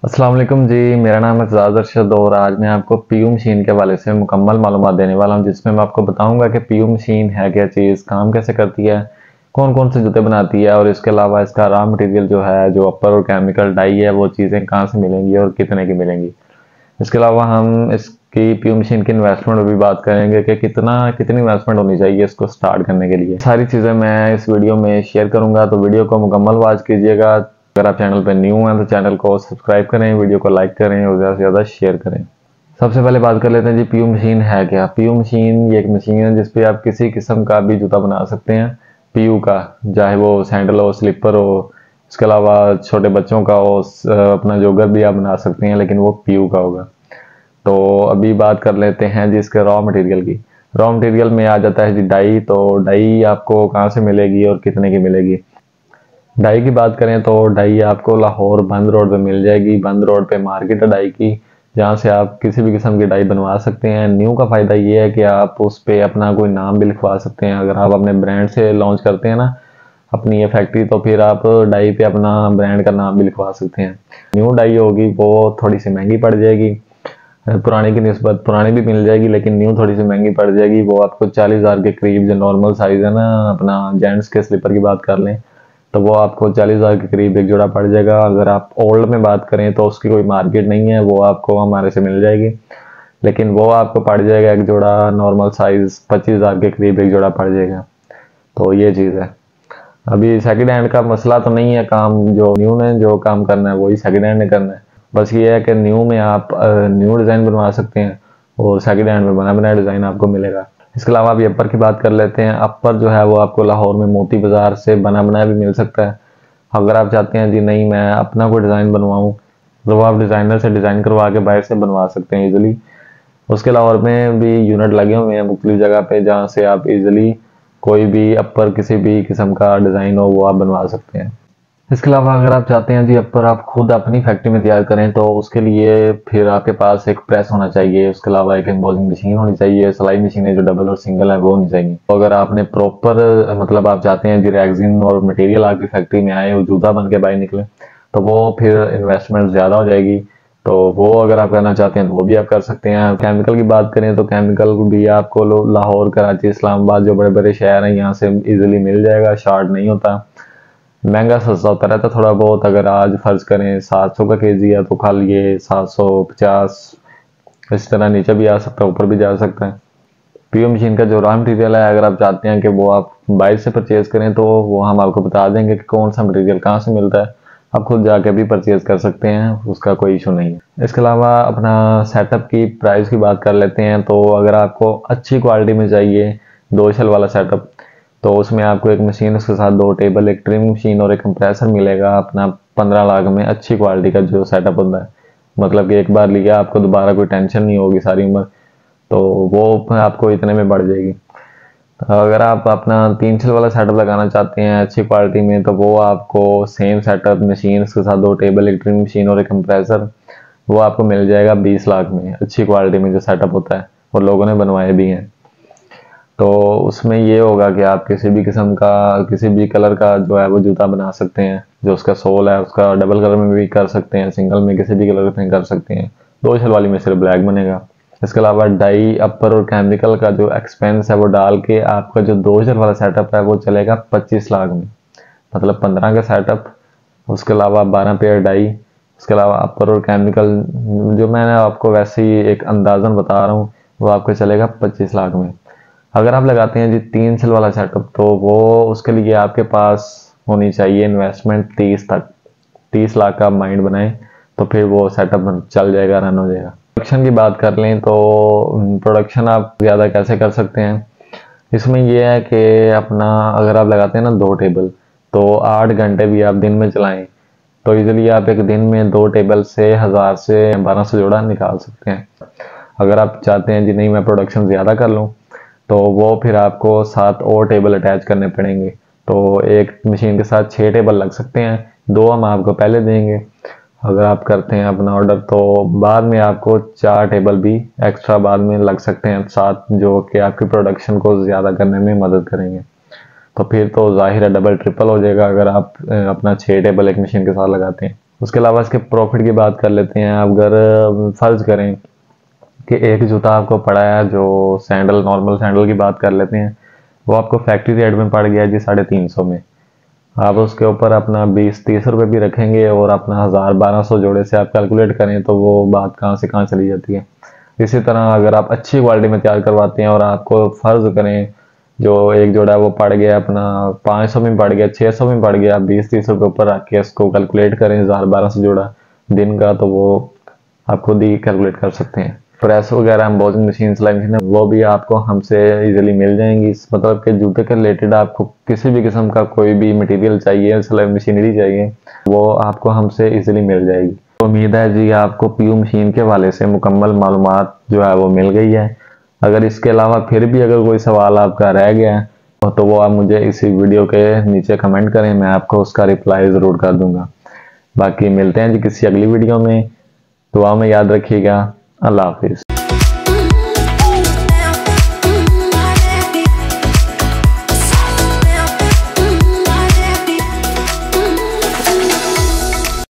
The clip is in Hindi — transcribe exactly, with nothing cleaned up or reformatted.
अस्सलाम वालेकुम जी। मेरा नाम है एजाज अरशद और आज मैं आपको पीयू मशीन के हवाले से मुकम्मल मालूमात देने वाला हूं, जिसमें मैं आपको बताऊंगा कि पीयू मशीन है क्या चीज़, काम कैसे करती है, कौन कौन से जूते बनाती है और इसके अलावा इसका रॉ मटेरियल जो है, जो अपर और केमिकल डाई है, वो चीज़ें कहाँ से मिलेंगी और कितने की मिलेंगी। इसके अलावा हम इसकी पीयू मशीन की इन्वेस्टमेंट में भी बात करेंगे कि कितना कितनी इन्वेस्टमेंट होनी चाहिए इसको स्टार्ट करने के लिए। सारी चीज़ें मैं इस वीडियो में शेयर करूंगा, तो वीडियो को मुकम्मल वॉच कीजिएगा। अगर आप चैनल पर न्यू हैं तो चैनल को सब्सक्राइब करें, वीडियो को लाइक करें और ज़्यादा से ज़्यादा शेयर करें। सबसे पहले बात कर लेते हैं जी, पीयू मशीन है क्या। पीयू मशीन ये एक मशीन है जिसपे आप किसी किस्म का भी जूता बना सकते हैं पीयू का, चाहे वो सैंडल हो, स्लीपर हो, इसके अलावा छोटे बच्चों का हो, अपना जोगर भी आप बना सकते हैं, लेकिन वो पीयू का होगा। तो अभी बात कर लेते हैं जी इसके रॉ मटेरियल की। रॉ मटेरियल में आ जाता है जी डाई। तो डाई आपको कहाँ से मिलेगी और कितने की मिलेगी। डाई की बात करें तो डाई आपको लाहौर बंद रोड पे मिल जाएगी। बंद रोड पे मार्केट है डाई की, जहाँ से आप किसी भी किस्म की डाई बनवा सकते हैं। न्यू का फ़ायदा ये है कि आप उस पर अपना कोई नाम भी लिखवा सकते हैं। अगर आप अपने ब्रांड से लॉन्च करते हैं ना अपनी ये फैक्ट्री, तो फिर आप डाई पे अपना ब्रांड का नाम भी लिखवा सकते हैं। न्यू डाई होगी वो थोड़ी सी महंगी पड़ जाएगी, पुराने की निस्बत पुरानी भी मिल जाएगी, लेकिन न्यू थोड़ी सी महंगी पड़ जाएगी। वो आपको चालीस हज़ार के करीब, जो नॉर्मल साइज़ है ना, अपना जेंट्स के स्लीपर की बात कर लें तो वो आपको चालीस हज़ार के करीब एक जोड़ा पड़ जाएगा। अगर आप ओल्ड में बात करें तो उसकी कोई मार्केट नहीं है, वो आपको हमारे से मिल जाएगी, लेकिन वो आपको पड़ जाएगा एक जोड़ा नॉर्मल साइज़ पच्चीस हज़ार के करीब एक जोड़ा पड़ जाएगा। तो ये चीज़ है। अभी सेकंड हैंड का मसला तो नहीं है, काम जो न्यू ने जो काम करना है वही सेकंड हैंड ने करना है। बस ये है कि न्यू में आप न्यू डिज़ाइन बनवा सकते हैं और सेकंड हैंड में बना बनाया डिज़ाइन आपको मिलेगा। इसके अलावा अभी अपर की बात कर लेते हैं। अपर जो है वो आपको लाहौर में मोती बाज़ार से बना बनाया भी मिल सकता है। अगर आप चाहते हैं जी नहीं मैं अपना कोई डिज़ाइन बनवाऊँ, तो वो आप डिज़ाइनर से डिज़ाइन करवा के बाहर से बनवा सकते हैं ईजिली। उसके अलावा में भी यूनिट लगे हुए हैं मुख्तलिफ जगह पे, जहाँ से आप इजीली कोई भी अपर किसी भी किस्म का डिज़ाइन हो वो आप बनवा सकते हैं। इसके अलावा अगर आप चाहते हैं जी अपर आप खुद अपनी फैक्ट्री में तैयार करें, तो उसके लिए फिर आपके पास एक प्रेस होना चाहिए। उसके अलावा एक एम्बोसिंग मशीन होनी चाहिए, सिलाई मशीनें जो डबल और सिंगल है वो होनी चाहिए। तो अगर आपने प्रॉपर मतलब आप चाहते हैं जी रेगजिन और मटेरियल आपकी फैक्ट्री में आए, वो जूता बन के बाहर निकले, तो वो फिर इन्वेस्टमेंट ज़्यादा हो जाएगी। तो वो अगर आप करना चाहते हैं तो वो भी आप कर सकते हैं। केमिकल की बात करें तो केमिकल भी आपको लाहौर, कराची, इस्लामाबाद जो बड़े बड़े शहर हैं यहाँ से इजीली मिल जाएगा, शॉर्ट नहीं होता। महंगा सस्ता होता रहता थोड़ा बहुत। अगर आज फर्ज करें सात सौ का केजी है तो कल ये सात सौ पचास, इस तरह नीचे भी आ सकता है, ऊपर भी जा सकता है। पीयू मशीन का जो रॉ मटेरियल है, अगर आप चाहते हैं कि वो आप बाहर से परचेज करें तो वो हम आपको बता देंगे कि कौन सा मटेरियल कहाँ से मिलता है। आप खुद जाके भी परचेज कर सकते हैं, उसका कोई इशू नहीं है। इसके अलावा अपना सेटअप की प्राइस की बात कर लेते हैं। तो अगर आपको अच्छी क्वालिटी में चाहिए दो शेल वाला सेटअप, तो उसमें आपको एक मशीन, उसके साथ दो टेबल, एक ट्रिमिंग मशीन और एक कंप्रेसर मिलेगा अपना पंद्रह लाख में। अच्छी क्वालिटी का जो सेटअप होता है, मतलब कि एक बार लिया आपको दोबारा कोई टेंशन नहीं होगी सारी उम्र, तो वो आपको इतने में बढ़ जाएगी। अगर आप अपना तीन छल वाला सेटअप लगाना चाहते हैं अच्छी क्वालिटी में, तो वो आपको सेम सेटअप मशीन, उसके साथ दो टेबल, एक ड्रिल मशीन और एक कंप्रेसर, वो आपको मिल जाएगा बीस लाख में। अच्छी क्वालिटी में जो सेटअप होता है, और लोगों ने बनवाए भी हैं। तो उसमें ये होगा कि आप किसी भी किस्म का, किसी भी कलर का जो है वो जूता बना सकते हैं। जो उसका सोल है उसका डबल कलर में भी कर सकते हैं, सिंगल में किसी भी कलर में कर सकते हैं। दो छल वाली में सिर्फ ब्लैक बनेगा। इसके अलावा डाई, अपर और केमिकल का जो एक्सपेंस है वो डाल के आपका जो दो हजार वाला सेटअप है वो चलेगा पच्चीस लाख में। मतलब पंद्रह का सेटअप, उसके अलावा बारह पेयर डाई, उसके अलावा अपर और केमिकल, जो मैंने आपको वैसे ही एक अंदाजन बता रहा हूँ, वो आपको चलेगा पच्चीस लाख में। अगर आप लगाते हैं जी तीन सेल वाला सेटअप, तो वो उसके लिए आपके पास होनी चाहिए इन्वेस्टमेंट तीस तक। तीस लाख का माइंड बनाएं तो फिर वो सेटअप चल जाएगा, रन हो जाएगा। प्रोडक्शन की बात कर लें तो प्रोडक्शन आप ज़्यादा कैसे कर सकते हैं। इसमें यह है कि अपना अगर आप लगाते हैं ना दो टेबल, तो आठ घंटे भी आप दिन में चलाएं तो इजीली आप एक दिन में दो टेबल से हज़ार से बारह सौ जोड़ा निकाल सकते हैं। अगर आप चाहते हैं जी नहीं मैं प्रोडक्शन ज़्यादा कर लूँ, तो वो फिर आपको सात और टेबल अटैच करने पड़ेंगे। तो एक मशीन के साथ छः टेबल लग सकते हैं, दो हम आपको पहले देंगे। अगर आप करते हैं अपना ऑर्डर तो बाद में आपको चार टेबल भी एक्स्ट्रा बाद में लग सकते हैं साथ, जो कि आपकी प्रोडक्शन को ज़्यादा करने में मदद करेंगे। तो फिर तो जाहिर है डबल ट्रिपल हो जाएगा अगर आप अपना छः टेबल एक मशीन के साथ लगाते हैं। उसके अलावा इसके प्रॉफिट की बात कर लेते हैं। अगर फर्ज करें कि एक जूता आपको पड़ा है, जो सैंडल, नॉर्मल सैंडल की बात कर लेते हैं, वो आपको फैक्ट्री रेट में पड़ गया जी साढ़े तीन सौ में। आप उसके ऊपर अपना बीस तीस रुपये भी रखेंगे और अपना हज़ार बारह सौ जोड़े से आप कैलकुलेट करें तो वो बात कहाँ से कहाँ चली जाती है। इसी तरह अगर आप अच्छी क्वालिटी में तैयार करवाते हैं और आपको फ़र्ज़ करें जो एक जोड़ा वो पड़ गया अपना पाँच सौ में पड़ गया, छः सौ में पड़ गया, बीस तीस रुपये ऊपर रख के इसको कैलकुलेट करें हज़ार बारह सौ जोड़ा दिन का, तो वो आप खुद ही कैलकुलेट कर सकते हैं। प्रेस वगैरह, एम्बोसिंग मशीन, सिलाई मशीन, वो भी आपको हमसे इजीली मिल जाएंगी। इस मतलब कि जूते के रिलेटेड आपको किसी भी किस्म का कोई भी मटेरियल चाहिए, सिलाई मशीनरी चाहिए, वो आपको हमसे इजीली मिल जाएगी। तो उम्मीद है जी आपको पीयू मशीन के हवाले से मुकम्मल मालूमात जो है वो मिल गई है। अगर इसके अलावा फिर भी अगर कोई सवाल आपका रह गया है तो वो आप मुझे इसी वीडियो के नीचे कमेंट करें, मैं आपको उसका रिप्लाई ज़रूर कर दूंगा। बाकी मिलते हैं जी किसी अगली वीडियो में। दुआ में याद रखिएगा। अल्लाह हाफिज़।